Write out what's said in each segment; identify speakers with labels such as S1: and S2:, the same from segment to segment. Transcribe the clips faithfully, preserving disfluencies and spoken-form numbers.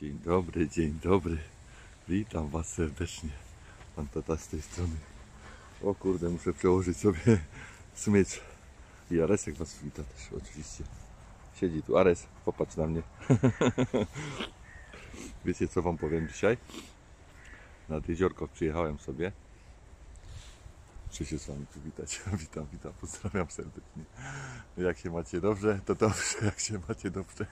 S1: Dzień dobry, dzień dobry. Witam Was serdecznie. Pan tata z tej strony. O kurde, muszę przełożyć sobie smycz. I Aresek Was wita też oczywiście. Siedzi tu Ares, popatrz na mnie. Wiecie co Wam powiem dzisiaj? Nad jeziorko przyjechałem sobie. Muszę się z Wami przywitać. Witam, witam, pozdrawiam serdecznie. Jak się macie dobrze, to dobrze. Jak się macie dobrze.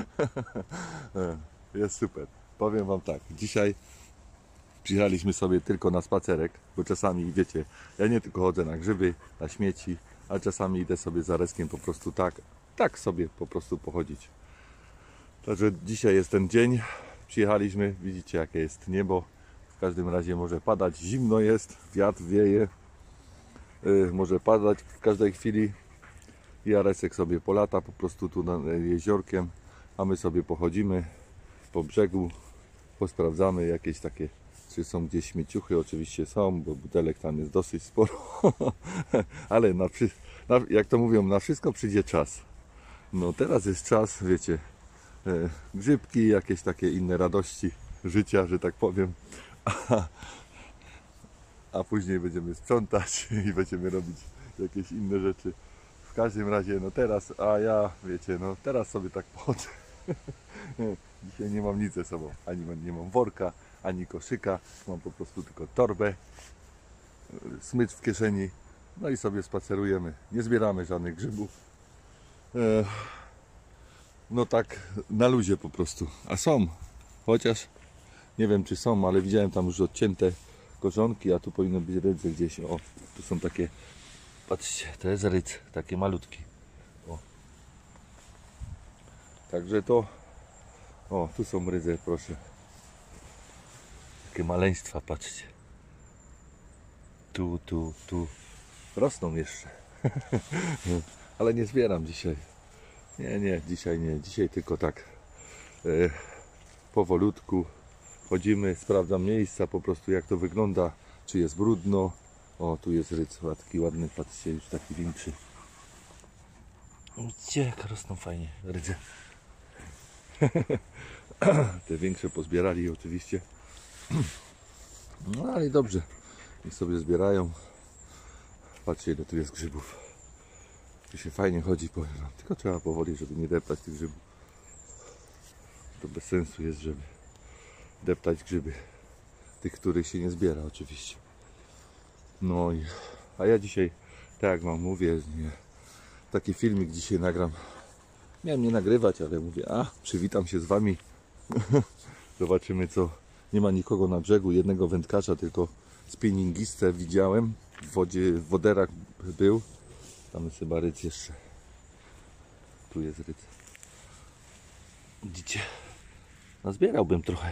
S1: Jest super. Powiem Wam tak, dzisiaj przyjechaliśmy sobie tylko na spacerek, bo czasami, wiecie, ja nie tylko chodzę na grzyby, na śmieci, a czasami idę sobie z Areskiem po prostu tak, tak sobie po prostu pochodzić. Także dzisiaj jest ten dzień, przyjechaliśmy, widzicie jakie jest niebo, w każdym razie może padać, zimno jest, wiatr wieje, yy, może padać w każdej chwili i Aresek sobie polata po prostu tu nad jeziorkiem, a my sobie pochodzimy po brzegu, posprawdzamy jakieś takie, czy są gdzieś śmieciuchy, oczywiście są, bo butelek tam jest dosyć sporo, ale na, na, jak to mówią, na wszystko przyjdzie czas. No teraz jest czas, wiecie, e, grzybki, jakieś takie inne radości życia, że tak powiem, a, a później będziemy sprzątać i będziemy robić jakieś inne rzeczy. W każdym razie, no teraz, a ja, wiecie, no teraz sobie tak pochodzę. Dzisiaj nie mam nic ze sobą, ani nie mam worka, ani koszyka, mam po prostu tylko torbę, smycz w kieszeni, no i sobie spacerujemy, nie zbieramy żadnych grzybów, no tak na luzie po prostu, a są, chociaż nie wiem czy są, ale widziałem tam już odcięte korzonki, a tu powinno być rydze gdzieś, o, tu są takie, patrzcie, to jest rydz, takie malutki, o. Także to, o, tu są rydze, proszę. Takie maleństwa, patrzcie. Tu, tu, tu. Rosną jeszcze. Ale nie zbieram dzisiaj. Nie, nie, dzisiaj nie. Dzisiaj tylko tak e, powolutku chodzimy, sprawdzam miejsca, po prostu jak to wygląda, czy jest brudno. O, tu jest rydz, taki ładny, patrzcie, już taki większy. Widzicie, jak rosną fajnie rydze. Te większe pozbierali oczywiście. No ale dobrze, niech sobie zbierają. Patrzcie, ile tu jest grzybów. Tu się fajnie chodzi, powiem wam. Tylko trzeba powoli, żeby nie deptać tych grzybów. To bez sensu jest, żeby deptać grzyby. Tych, których się nie zbiera oczywiście. No i, a ja dzisiaj, tak jak wam mówię, nie, taki filmik dzisiaj nagram. Miałem nie nagrywać, ale mówię, a przywitam się z wami. Zobaczymy co. Nie ma nikogo na brzegu, jednego wędkarza, tylko spinningistę widziałem. W wodzie, w woderach był. Tam jest chyba rydz jeszcze. Tu jest rydz. Widzicie? Nazbierałbym trochę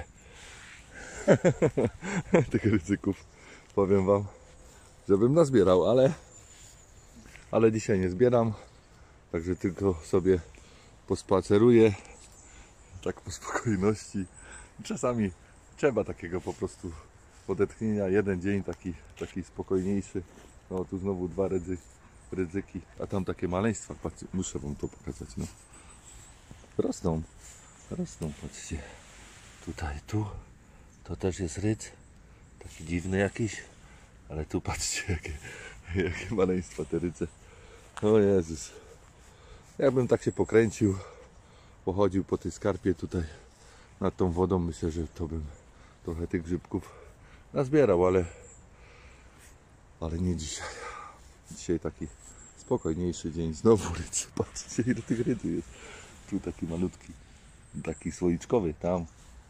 S1: tych rydzyków. Powiem wam, żebym nazbierał, ale ale dzisiaj nie zbieram. Także tylko sobie pospaceruję. Tak po spokojności. Czasami trzeba takiego po prostu odetchnienia, jeden dzień taki, taki spokojniejszy. No tu znowu dwa rydzy, rydzyki, a tam takie maleństwa, patrzcie, muszę wam to pokazać, no. Rosną, rosną, patrzcie. Tutaj, tu, to też jest rydz, taki dziwny jakiś, ale tu patrzcie, jakie, jakie maleństwa te rydze. O Jezus. Jakbym tak się pokręcił, pochodził po tej skarpie tutaj nad tą wodą, myślę, że to bym trochę tych grzybków nazbierał, ale ale nie dzisiaj. Dzisiaj taki spokojniejszy dzień. Znowu rydz. Patrzcie, ile tych rydzy jest. Tu taki malutki, taki słoiczkowy, tam.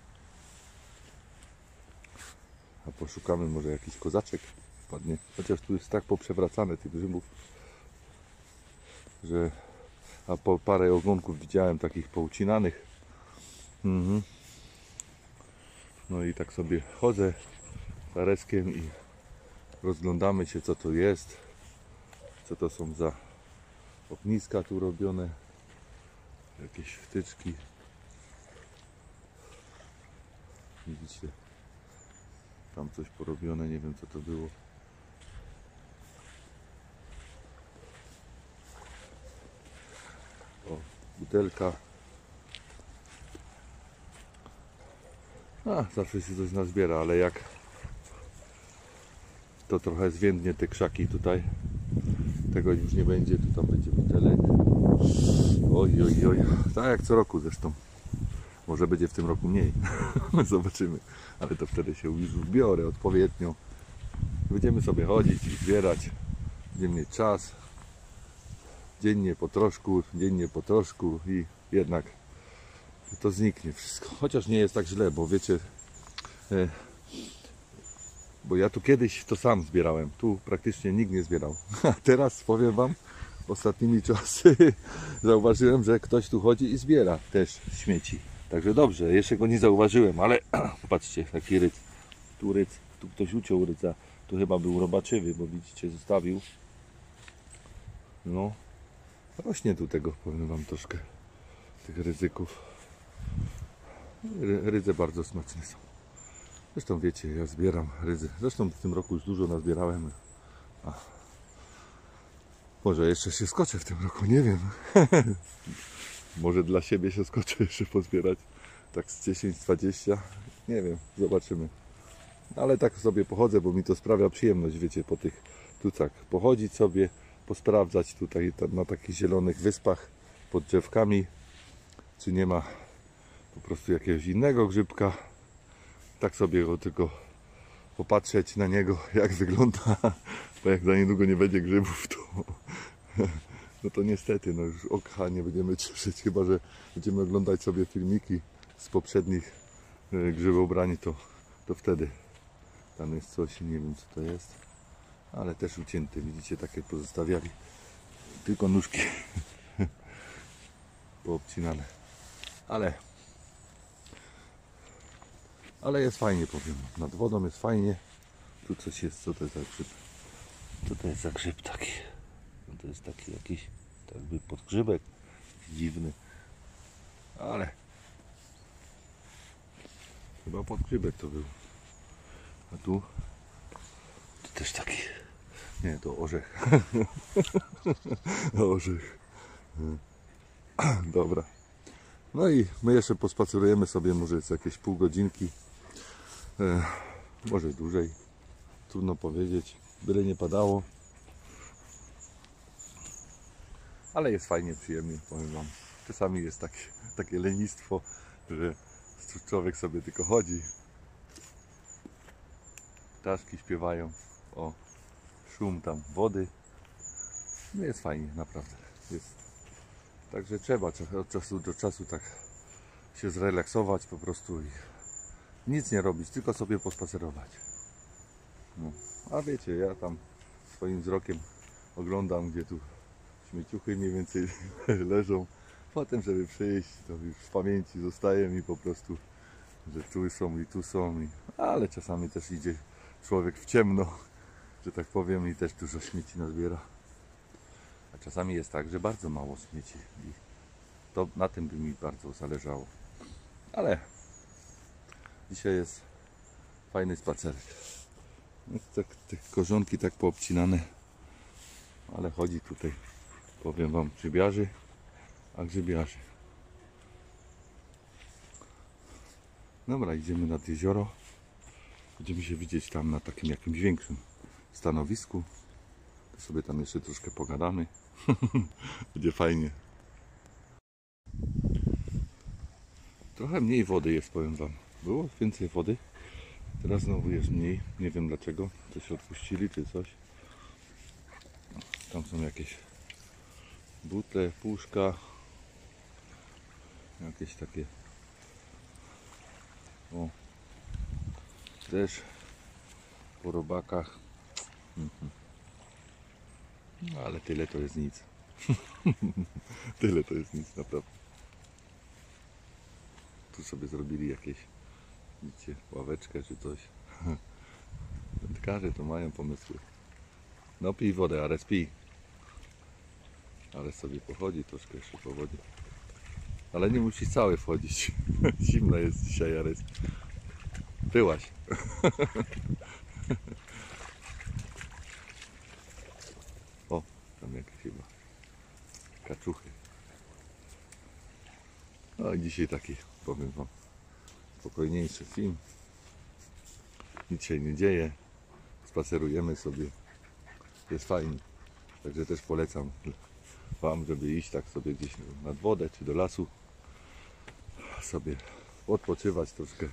S1: A poszukamy, może jakiś kozaczek wpadnie. Chociaż tu jest tak poprzewracane tych grzybów, że a po parę ogonków widziałem takich poucinanych. Mhm. No i tak sobie chodzę z Areskiem i rozglądamy się co to jest, co to są za ogniska tu robione, jakieś wtyczki. Widzicie, tam coś porobione, nie wiem co to było. O, butelka. A, zawsze się coś nazbiera, ale jak to trochę zwiędnie te krzaki tutaj, tego już nie będzie, tu tam będzie butelek. Oj, oj, oj, tak jak co roku zresztą. Może będzie w tym roku mniej, zobaczymy, ale to wtedy się już zbiorę odpowiednio. Będziemy sobie chodzić i zbierać, będziemy mieć czas, dziennie po troszku, dziennie po troszku i jednak to zniknie wszystko. Chociaż nie jest tak źle, bo wiecie, e, bo ja tu kiedyś to sam zbierałem, tu praktycznie nikt nie zbierał, a teraz powiem wam, ostatnimi czasy zauważyłem, że ktoś tu chodzi i zbiera też śmieci. Także dobrze, jeszcze go nie zauważyłem, ale patrzcie, taki ryc, tu ryc, tu ktoś uciął ryca, tu chyba był robaczywy, bo widzicie, zostawił. No, rośnie tu tego, powiem wam troszkę, tych ryzyków. Rydze bardzo smaczne są. Zresztą wiecie, ja zbieram rydzy. Zresztą w tym roku już dużo nazbierałem. A. Może jeszcze się skoczę w tym roku, nie wiem. Może dla siebie się skoczę jeszcze pozbierać. Tak z dziesięć dwadzieścia. Nie wiem, zobaczymy. Ale tak sobie pochodzę, bo mi to sprawia przyjemność, wiecie, po tych tucach pochodzić sobie, posprawdzać tutaj na takich zielonych wyspach pod drzewkami, czy nie ma po prostu jakiegoś innego grzybka. Tak sobie go tylko popatrzeć na niego, jak wygląda, bo jak za niedługo nie będzie grzybów, to no to niestety, no już oka nie będziemy cieszyć, chyba że będziemy oglądać sobie filmiki z poprzednich grzybobrań, to, to wtedy tam jest coś, nie wiem co to jest, ale też ucięte, widzicie, takie pozostawiali, tylko nóżki poobcinane, ale ale jest fajnie, powiem, nad wodą jest fajnie. Tu coś jest, co to jest za grzyb? Co to jest za grzyb taki? No to jest taki jakiś, tak jakby podgrzybek, dziwny, ale chyba podgrzybek to był. A tu, to też taki, nie, to orzech. Orzech. Dobra. No i my jeszcze pospacerujemy sobie może z jakieś pół godzinki. E, może dłużej, trudno powiedzieć, byle nie padało, ale jest fajnie, przyjemnie, powiem wam. Czasami jest takie, takie lenistwo, że człowiek sobie tylko chodzi, ptaszki śpiewają, o, szum tam wody, no jest fajnie, naprawdę jest. Także trzeba od czasu do czasu tak się zrelaksować po prostu i nic nie robić, tylko sobie pospacerować. No. A wiecie, ja tam swoim wzrokiem oglądam, gdzie tu śmieciuchy mniej więcej leżą. Potem, żeby przyjść, to już w pamięci zostaje mi po prostu, że tu są i tu są. I... Ale czasami też idzie człowiek w ciemno, że tak powiem, i też dużo śmieci nazbiera. A czasami jest tak, że bardzo mało śmieci. I to na tym by mi bardzo zależało. Ale dzisiaj jest fajny spacerek. Tak, te korzonki tak poobcinane, ale chodzi tutaj, powiem wam, grzybiarzy, a grzybiarzy. Dobra, idziemy nad jezioro. Będziemy się widzieć tam na takim jakimś większym stanowisku. To sobie tam jeszcze troszkę pogadamy. Będzie fajnie. Trochę mniej wody jest, powiem wam. Było więcej wody. Teraz znowu jest mniej. Nie wiem dlaczego. Coś odpuścili czy coś. Tam są jakieś butle, puszka. Jakieś takie. O. Też po robakach. Mhm. No, ale tyle to jest nic. Tyle to jest nic, naprawdę. Tu sobie zrobili jakieś, widzicie, ławeczkę czy coś. Wędkarze to mają pomysły. No pij wodę, Ares, pij. Ale sobie pochodzi troszkę jeszcze po wodzie. Ale nie musisz cały wchodzić. Zimno jest dzisiaj, Ares. Byłaś. O, tam jakieś chyba kaczuchy. No i dzisiaj taki, powiem wam, spokojniejszy film. Nic się nie dzieje. Spacerujemy sobie. Jest fajnie. Także też polecam Wam, żeby iść tak sobie gdzieś nad wodę czy do lasu. Sobie odpoczywać troszkę.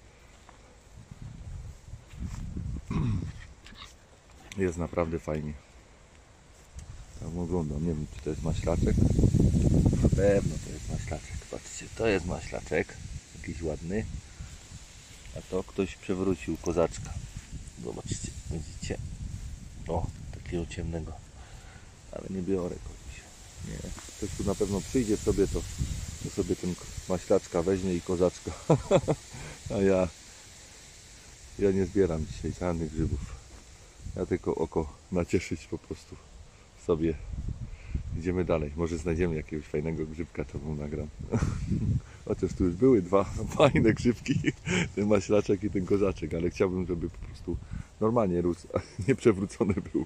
S1: Jest naprawdę fajnie. Tam oglądam, nie wiem, czy to jest maślaczek. Na pewno to jest maślaczek. Patrzcie, to jest maślaczek. Jakiś ładny. A to ktoś przewrócił kozaczka. Zobaczcie, widzicie? O, takiego ciemnego. Ale nie biorę kogoś. Nie. Ktoś tu na pewno przyjdzie sobie, to, to sobie ten maślaczka weźmie i kozaczka. A ja ja nie zbieram dzisiaj żadnych grzybów. Ja tylko oko nacieszyć po prostu sobie. Idziemy dalej. Może znajdziemy jakiegoś fajnego grzybka, to mu nagram. Chociaż tu już były dwa fajne grzybki. Ten maślaczek i ten kozaczek, ale chciałbym, żeby po prostu normalnie rósł, a nie przewrócony był.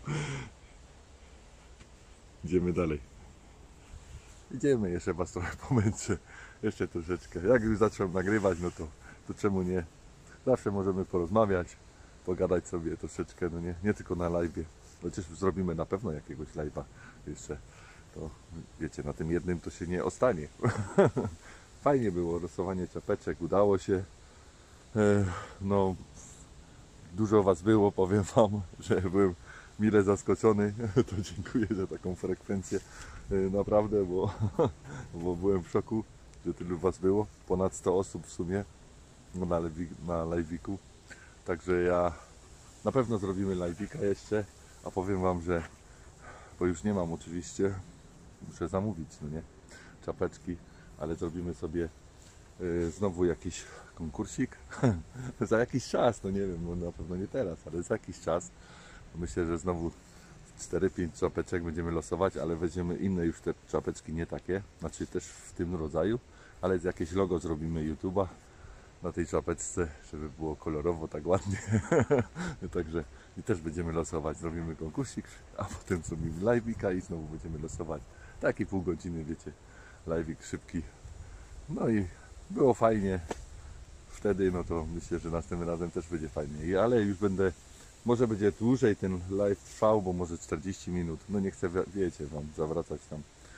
S1: Idziemy dalej. Idziemy, jeszcze Was trochę pomęczę. Jeszcze troszeczkę. Jak już zacząłem nagrywać, no to, to czemu nie? Zawsze możemy porozmawiać, pogadać sobie troszeczkę, no nie, nie tylko na live'ie. Chociaż zrobimy na pewno jakiegoś live'a jeszcze. To wiecie, na tym jednym to się nie ostanie. Fajnie było losowanie czapeczek, udało się. No, dużo Was było, powiem Wam, że byłem mile zaskoczony. To dziękuję za taką frekwencję. Naprawdę, bo, bo byłem w szoku, że tylu Was było. Ponad sto osób w sumie na, na live'iku. Także ja na pewno zrobimy live'ika jeszcze, a powiem Wam, że bo już nie mam oczywiście, muszę zamówić, no nie, czapeczki, ale zrobimy sobie y, znowu jakiś konkursik za jakiś czas, no nie wiem, no na pewno nie teraz, ale za jakiś czas. Myślę, że znowu cztery pięć czapeczek będziemy losować, ale weźmiemy inne już te czapeczki, nie takie, znaczy też w tym rodzaju, ale z jakieś logo zrobimy YouTube'a na tej czapeczce, żeby było kolorowo, tak ładnie. Także i też będziemy losować, zrobimy konkursik, a potem zrobimy live'ika i znowu będziemy losować. Taki pół godziny, wiecie, live'ik szybki. No i było fajnie. Wtedy, no to myślę, że następnym razem też będzie fajnie. Ale już będę, może będzie dłużej ten live trwał, bo może czterdzieści minut. No nie chcę, wiecie, Wam zawracać tam,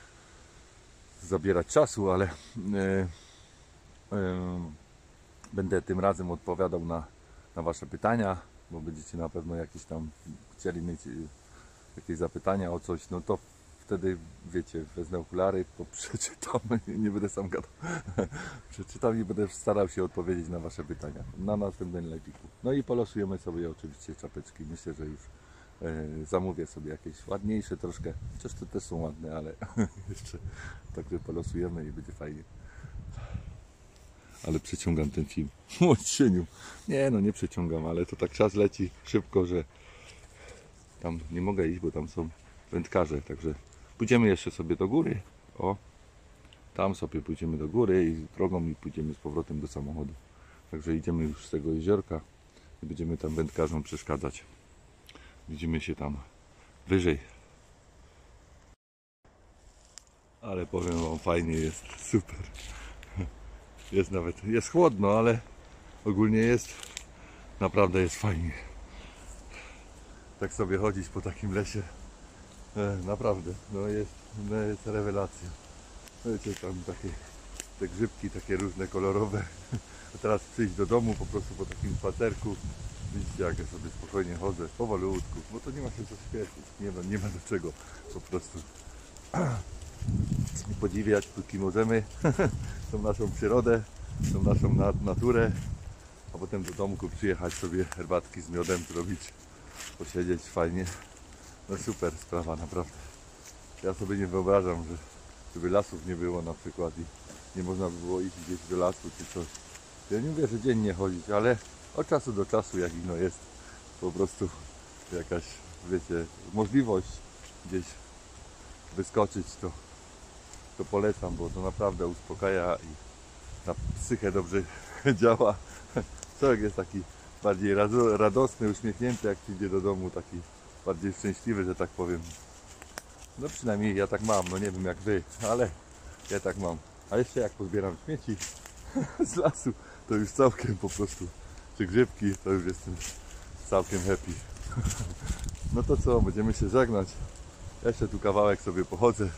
S1: zabierać czasu, ale yy, yy, będę tym razem odpowiadał na, na Wasze pytania, bo będziecie na pewno jakieś tam chcieli mieć jakieś zapytania o coś, no to wtedy, wiecie, wezmę okulary, to przeczytam, nie będę sam gadał, przeczytam i będę starał się odpowiedzieć na Wasze pytania na następnym live'iku. No i polosujemy sobie oczywiście czapeczki, myślę, że już e, zamówię sobie jakieś ładniejsze troszkę, chociaż te też są ładne, ale jeszcze także polosujemy i będzie fajnie. Ale przeciągam ten film. O cieniu. Nie no, nie przeciągam, ale to tak czas leci szybko, że tam nie mogę iść, bo tam są wędkarze. Także pójdziemy jeszcze sobie do góry. O, tam sobie pójdziemy do góry i drogą i pójdziemy z powrotem do samochodu. Także idziemy już z tego jeziorka i będziemy tam wędkarzom przeszkadzać. Widzimy się tam wyżej. Ale powiem Wam, fajnie jest, super. Jest nawet, jest chłodno, ale ogólnie jest, naprawdę jest fajnie. Tak sobie chodzić po takim lesie, e, naprawdę, no jest, no jest rewelacja. Wiecie, tam takie te grzybki, takie różne kolorowe. A teraz przyjść do domu po prostu po takim spacerku. Widzicie, jak ja sobie spokojnie chodzę, powolutku, bo to nie ma się co śpieszyć, nie ma, nie ma do czego, po prostu podziwiać, póki możemy tą naszą przyrodę, tą naszą naturę, a potem do domku przyjechać sobie herbatki z miodem zrobić, posiedzieć fajnie. No super sprawa, naprawdę. Ja sobie nie wyobrażam, że żeby lasów nie było na przykład i nie można by było iść gdzieś do lasu czy coś. Ja nie mówię, że dziennie chodzić, ale od czasu do czasu, jak ino jest po prostu jakaś, wiecie, możliwość gdzieś wyskoczyć, to to polecam, bo to naprawdę uspokaja i na psychę dobrze działa. Człowiek jest taki bardziej radosny, uśmiechnięty, jak przyjdzie do domu, taki bardziej szczęśliwy, że tak powiem. No przynajmniej ja tak mam, no nie wiem jak wy, ale ja tak mam. A jeszcze jak pozbieram śmieci z lasu, to już całkiem po prostu, czy grzybki, to już jestem całkiem happy. No to co, będziemy się żegnać. Jeszcze tu kawałek sobie pochodzę.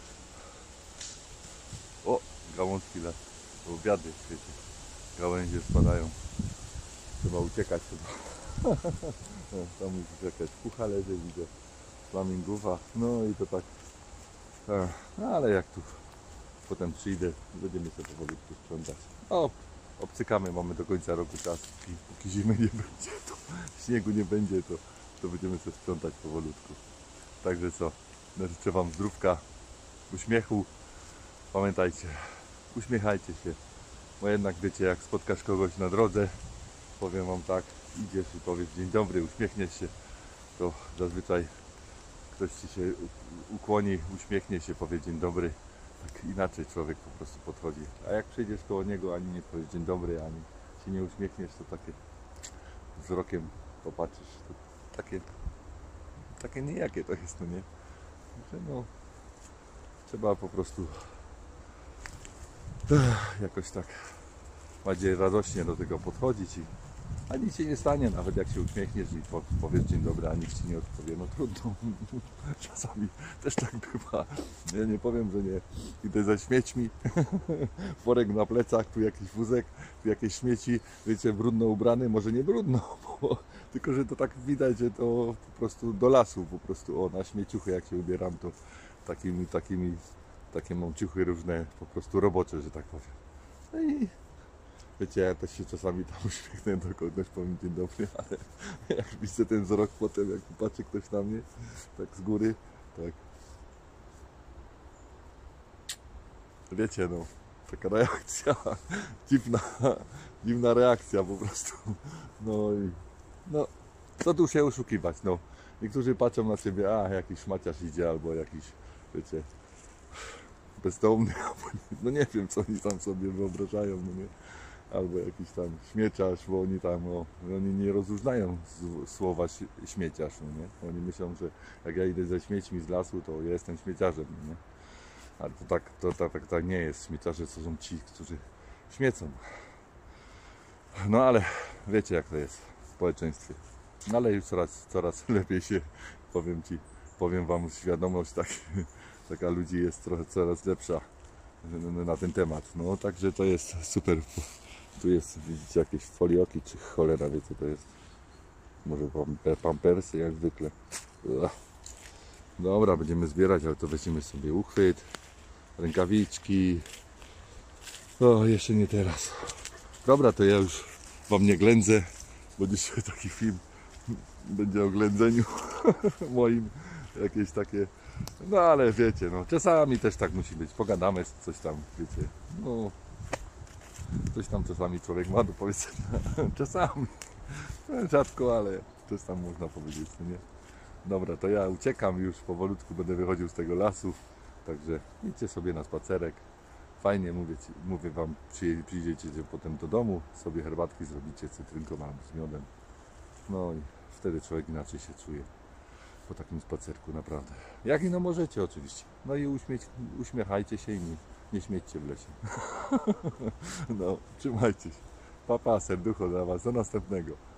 S1: O, gałązki las, to obiady, wiecie, gałęzie spadają. Trzeba uciekać chyba. Tam już jakaś pucha leży, widzę, flamingowa, no i to tak. No ale jak tu potem przyjdę, będziemy sobie powolutku sprzątać. O, obcykamy, mamy do końca roku czas, póki, póki zimy nie będzie, to śniegu nie będzie, to, to będziemy sobie sprzątać powolutku. Także co, no życzę Wam zdrówka, uśmiechu, pamiętajcie, uśmiechajcie się, bo jednak wiecie, jak spotkasz kogoś na drodze, powiem Wam tak, idziesz i powiesz dzień dobry, uśmiechniesz się, to zazwyczaj ktoś Ci się ukłoni, uśmiechnie się, powie dzień dobry. Tak inaczej człowiek po prostu podchodzi. A jak przejdziesz koło niego, ani nie powiesz dzień dobry, ani się nie uśmiechniesz, to takie wzrokiem popatrzysz. To takie, takie nijakie to jest, no nie? Że no, trzeba po prostu jakoś tak bardziej radośnie do tego podchodzić i a nic się nie stanie, nawet jak się uśmiechniesz i powiesz dzień dobry, a nikt Ci nie odpowie, no trudno. Czasami też tak bywa. Ja nie powiem, że nie. Idę ze śmiećmi, worek na plecach, tu jakiś wózek, tu jakieś śmieci, wiecie, brudno ubrany, może nie brudno, bo, tylko że to tak widać, że to po prostu do lasu, po prostu o, na śmieciuchy jak się ubieram, to takimi, takimi, takie mam ciuchy różne, po prostu robocze, że tak powiem. No i wiecie, ja też się czasami tam uśmiechnę do kogoś, powiem dzień dobry, ale jak widzę ten wzrok potem, jak patrzy ktoś na mnie, tak z góry, tak. Wiecie, no, taka reakcja, dziwna, dziwna reakcja po prostu. No i, no, co tu się oszukiwać, no. Niektórzy patrzą na siebie, a jakiś szmaciarz idzie, albo jakiś, wiecie, bezdomny, no nie wiem, co oni tam sobie wyobrażają, no nie. Albo jakiś tam śmieciarz, bo oni tam, o, oni nie rozróżniają słowa śmieciarz, no nie? Oni myślą, że jak ja idę ze śmiećmi z lasu, to ja jestem śmieciarzem, no nie? Ale to tak, to tak, tak, tak nie jest. Śmieciarze to są ci, którzy śmiecą. No ale wiecie, jak to jest w społeczeństwie. No ale już coraz, coraz lepiej się, powiem Ci, powiem Wam, świadomość tak, taka ludzi jest trochę coraz lepsza na ten temat. No także to jest super. Tu jest, widzicie, jakieś folioki, czy cholera wie co to jest. Może pampersy jak zwykle. Ugh. Dobra, będziemy zbierać, ale to weźmiemy sobie uchwyt, rękawiczki. O, jeszcze nie teraz. Dobra, to ja już Wam nie ględzę, bo dzisiaj taki film będzie o ględzeniu moim. Jakieś takie, no ale wiecie, no czasami też tak musi być. Pogadamy coś tam, wiecie, no coś tam czasami człowiek ma do powiedzenia. Czasami, rzadko, ale coś tam można powiedzieć, no nie? Dobra, to ja uciekam już, powolutku będę wychodził z tego lasu, także idźcie sobie na spacerek. Fajnie, mówię, ci, mówię Wam, przyjdziecie potem do domu, sobie herbatki zrobicie cytrynką albo z miodem. No i wtedy człowiek inaczej się czuje po takim spacerku, naprawdę. Jak i no możecie oczywiście. No i uśmiech, uśmiechajcie się i nie, nie śmiećcie w lesie. No, trzymajcie się. Pa, pa, serducho dla Was. Do następnego.